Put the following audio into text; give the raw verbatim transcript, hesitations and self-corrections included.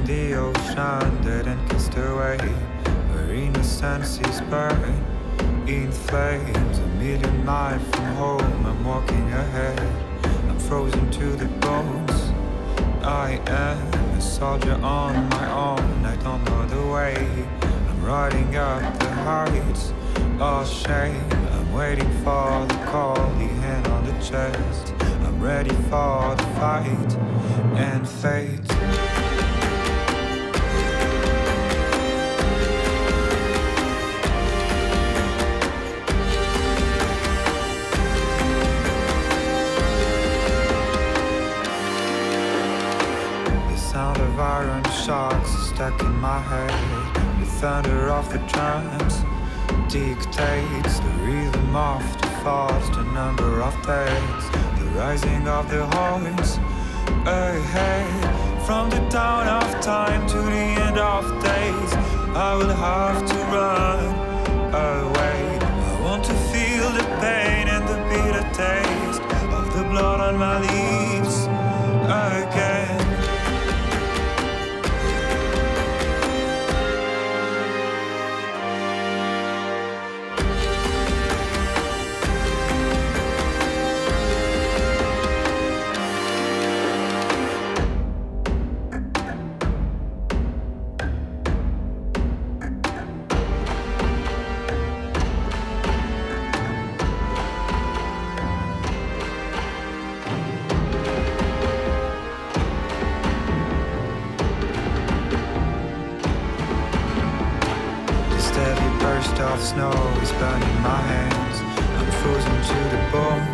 the ocean, dead and cast away, where innocence is burned in flames. A million miles from home, I'm walking ahead, I'm frozen to the bones. I am a soldier on my own, I don't know the way. I'm riding up the heights of shame. I'm waiting for the call, the hand on the chest. I'm ready for the fight and fate. Sound of iron shocks stuck in my head. The thunder of the drums dictates the rhythm of the fast, the number of days, the rising of the horns ahead. From the dawn of time to the end of days, I will have to run away. I want to feel the pain and the bitter taste of the blood on my lips again. Steady burst of snow is burning my hands. I'm frozen to the bone.